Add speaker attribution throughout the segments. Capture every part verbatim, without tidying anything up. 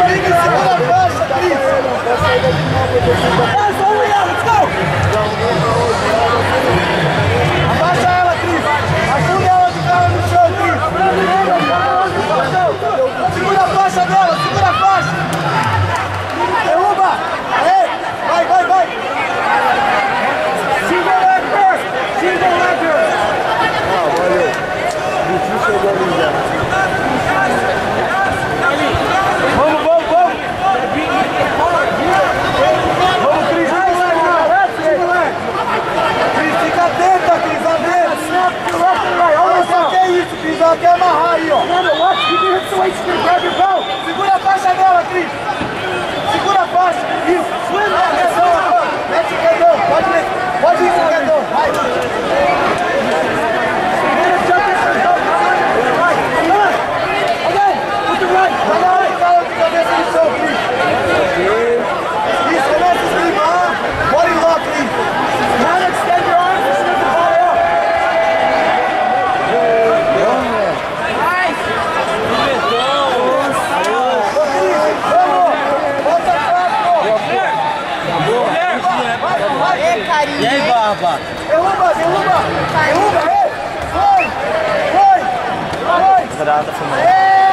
Speaker 1: Quer amarrar aí, ó. Segura a faixa dela, Cris. Segura a faixa. Isso. Atenção agora. Mete o quedão. Pode ir. Pode ir com o quedão. Vai. Tá na hora de dar de cabeça no chão, Cris. Isso, começa a esquivar. Bora em lock, Cris.
Speaker 2: E aí, Barba?
Speaker 1: Derruba, derruba! Derruba, ei! Foi! Foi! Foi!
Speaker 2: Grata, família.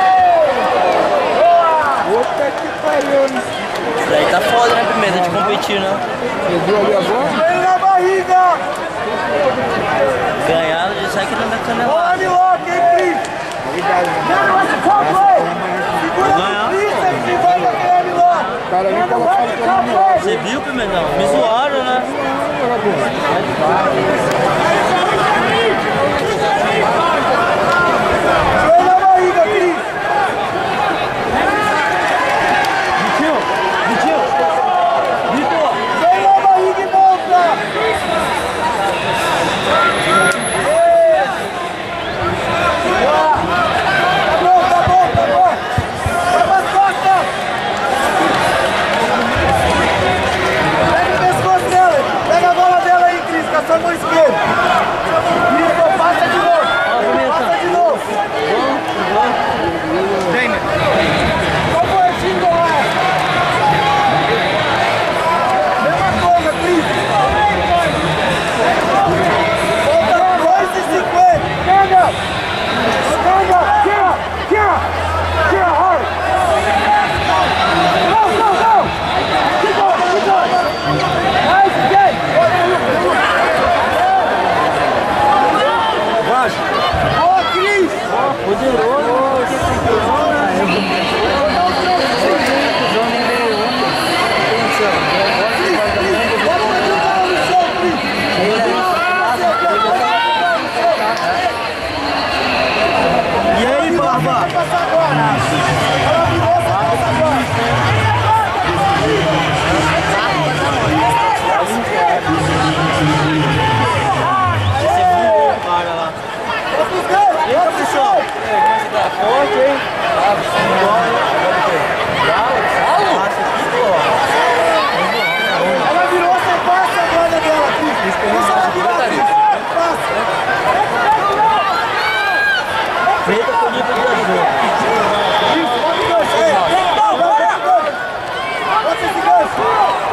Speaker 1: Puta que pariu!
Speaker 2: Isso daí tá foda, né, Pimenta, de competir, né?
Speaker 1: Pegou ali agora? Vem na barriga!
Speaker 2: Ganharam de sair aqui na canelada.
Speaker 1: Olha o lock, hein, Cris? Segura o bíceps e vai naquele lock! Cara, nem colocaram pra mim.
Speaker 2: Você viu, Pimentão? Me zoaram, né?
Speaker 1: Vem na barriga, Cris!
Speaker 2: Vitinho! Vitinho! Vitor!
Speaker 1: Vem na barriga e volta! Tá bom, tá bom, tá bom! Vai pras costas! Pega o pescoço dela! Pega a bola dela aí, Cris, com a sua mão esquerda! Isso, passa de novo! Passa de novo! Qual foi o time lá? Mesma coisa, Cris! Volta dois e cinquenta! Pega! Pega! Tira! Tira! Tira, hard! Go, go, go! Keep going, keep going! Nice, good! Boa, Cris!
Speaker 2: Poderoso! E aí, Barba? Você voou, cara lá. Eita, pessoal! Tá forte, hein?
Speaker 1: Ela virou, você passa a guarda dela, Cris. Deixa ela virar, Cris. Passa.
Speaker 2: Preta com nível de azul.
Speaker 1: Isso, bota o gancho aí. Bota esse gancho. Bota esse gancho.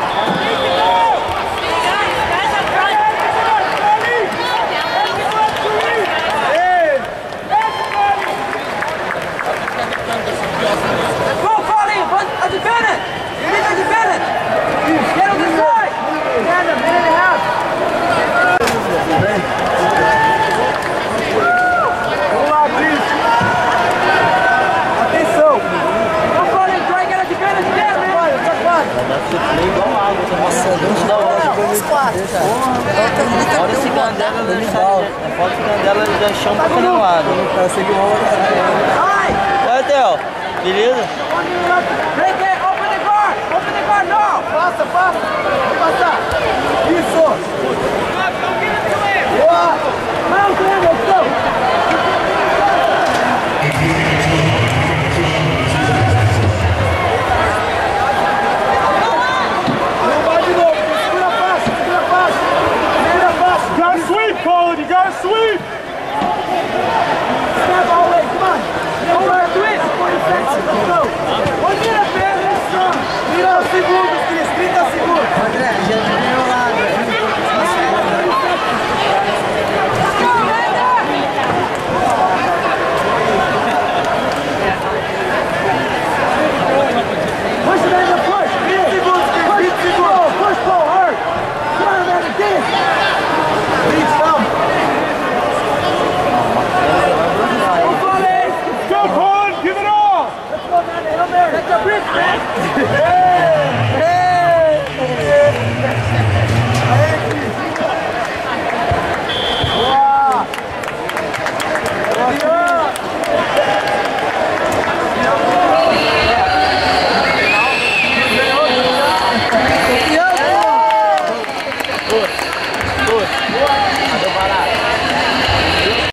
Speaker 3: Go, Paulinho! Advantage! You need advantage! Get on the side! Stand a minute and a half!
Speaker 1: Vamos lá, Cris. Atenção.
Speaker 3: Go, Paulinho! Try and get advantage there, man!
Speaker 1: Vai, outra parte.
Speaker 2: Igual água, nossa, Deus da hora. Olha esse Candela, é foda esse Candela já chão pra canelada.
Speaker 3: Hi!
Speaker 2: Vai, Theo. Beleza?
Speaker 3: Break it! Open the guard! Open the guard now!
Speaker 1: Passa, passa. Vamos passar. Isso. Boa.
Speaker 3: Não, Grêmio, let's go!
Speaker 1: Não vai de novo. Segura a faixa, segura a faixa. Segura a faixa. You gotta sweep, Colin. You gotta sweep.
Speaker 3: Snap all the way, come on! Go right to it! forty seconds, let's go! One minute, man!
Speaker 1: Ei!